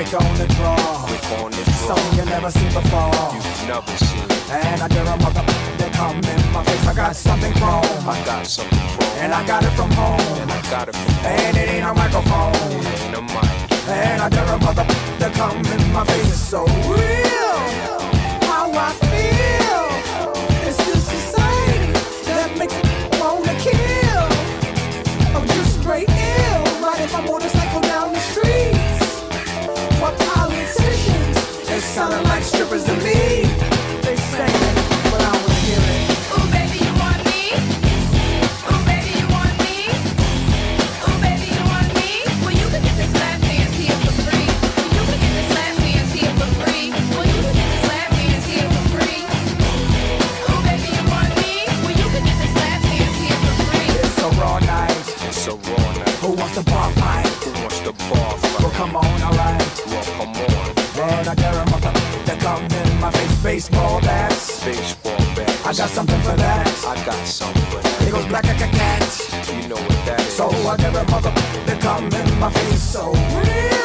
quick on the draw. Something you never seen before. You've never seen. And I dare a mother that come in my face. I got something chrome. And I got it from home. And it ain't a microphone. And I dare a mother that come in my face. It's so real how I feel. It's this society that makes me wanna kill. I'm just straight ill, riding my motorcycle down the streets. What politicians? They sounding like strippers to me. They say it, but I wanna hear it. Ooh, baby, you want me? Ooh, baby, you want me? Ooh, baby, you want me? Well, you can get this lap dance here for free. You can get this lap dance here for free. Well, you can get this lap dance here for free. Ooh, baby, you want me? Well, you can get this lap dance here for free. It's a raw night. Who wants to bar fight? Well, come on, alright. But I dare a mother that come in my face. Baseball bats. I got something for that. It goes black like a cat. You know what that is. So I dare a mother that come in my face. So real.